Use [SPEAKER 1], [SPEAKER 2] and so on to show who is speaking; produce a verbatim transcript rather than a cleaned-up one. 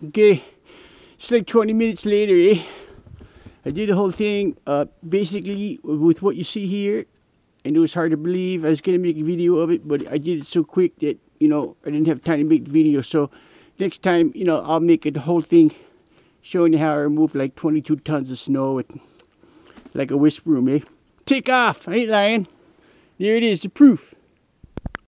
[SPEAKER 1] Okay, it's like twenty minutes later, eh? I did the whole thing, uh, basically with what you see here. I know it's hard to believe. I was gonna make a video of it, but I did it so quick that, you know, I didn't have time to make the video. So next time, you know, I'll make it the whole thing showing you how I removed like twenty-two tons of snow with like a whisk broom, eh? Take off! I ain't lying. There it is, the proof.